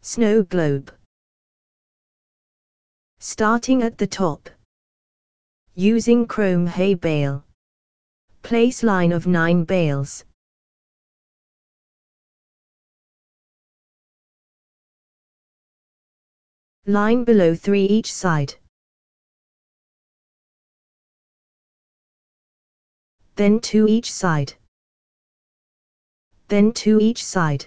Snow globe. Starting at the top. Using chrome hay bale. Place line of 9 bales. Line below 3 each side. Then 2 each side. Then 2 each side.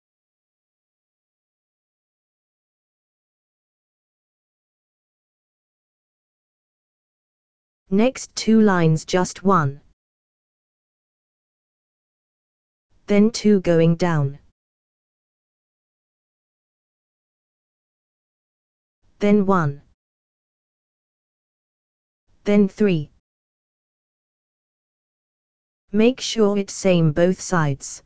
Next 2 lines just 1. Then 2 going down. Then 1. Then 3. Make sure it's same both sides.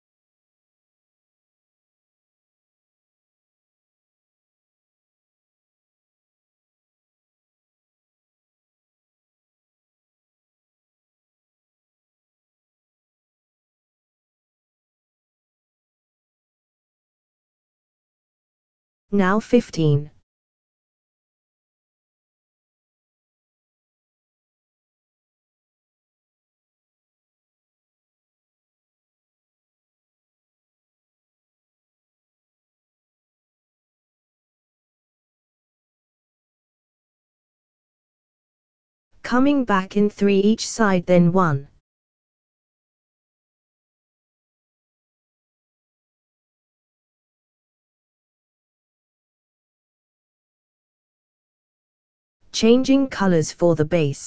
Now 15. Coming back in 3 each side, then 1. Changing colors for the base.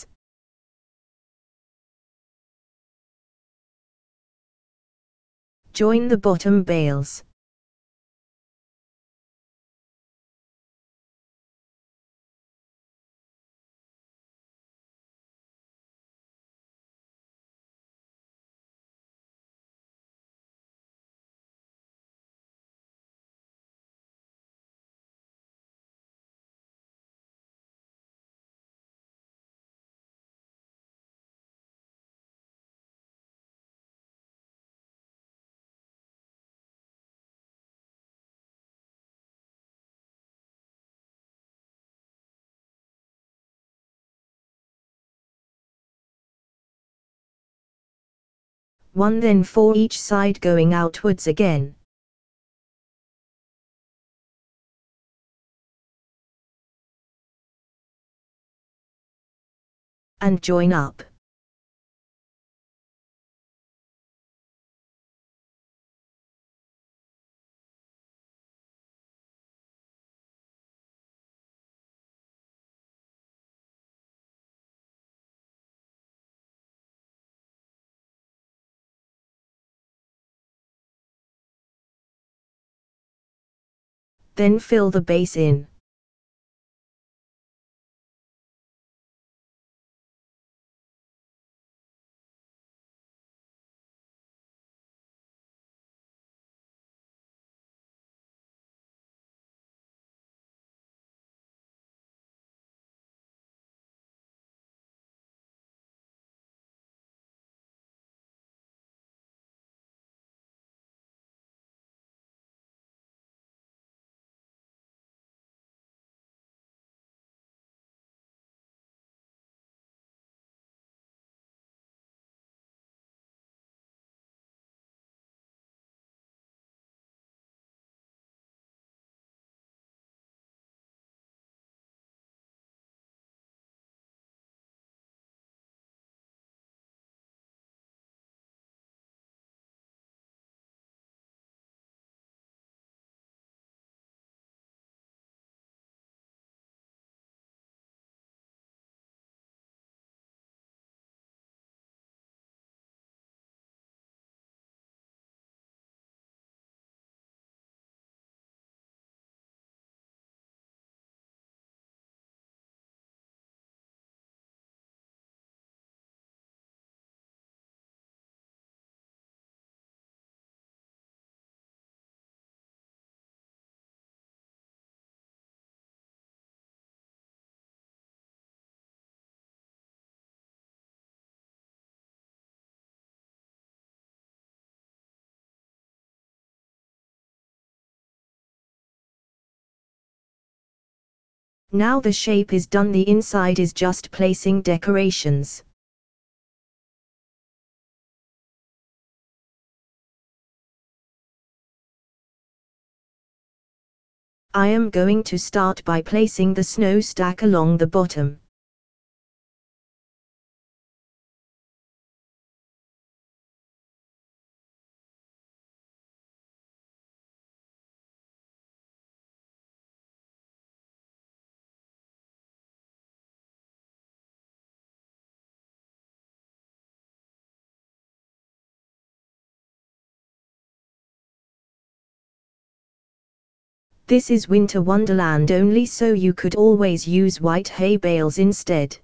Join the bottom bales. One, then 4 each side going outwards again. And join up. Then fill the base in. Now the shape is done, the inside is just placing decorations. I am going to start by placing the snow stack along the bottom. This is Winter Wonderland only, so you could always use white hay bales instead.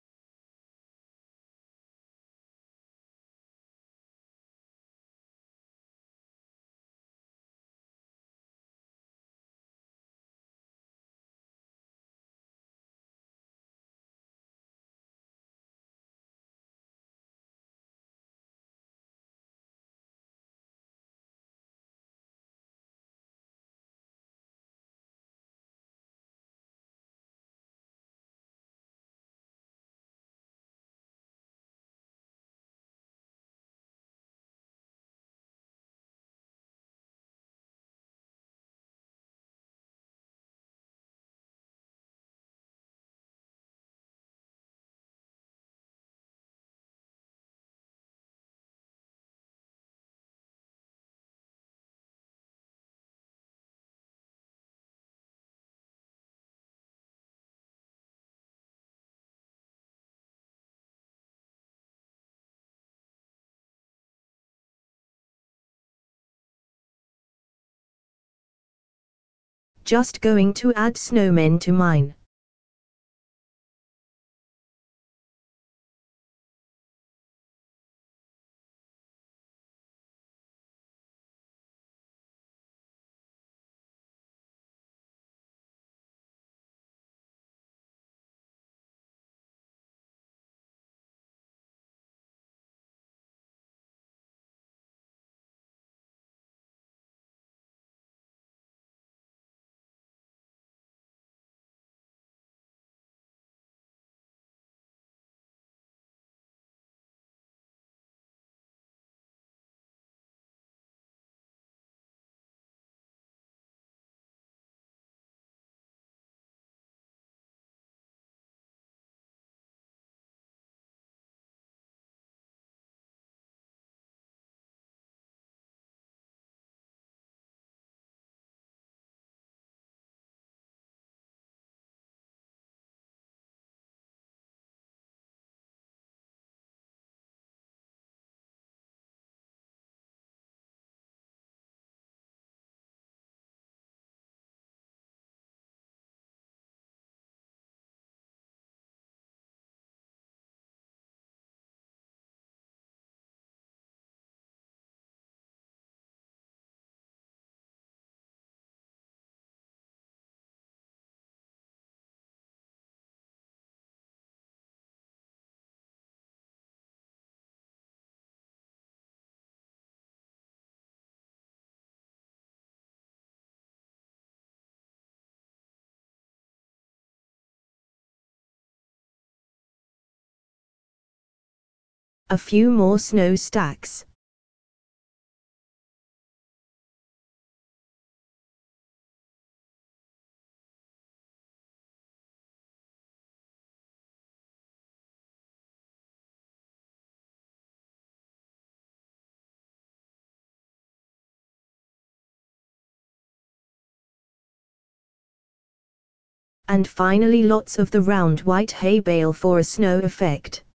Just going to add snowmen to mine. A few more snow stacks. And finally lots of the round white hay bale for a snow effect.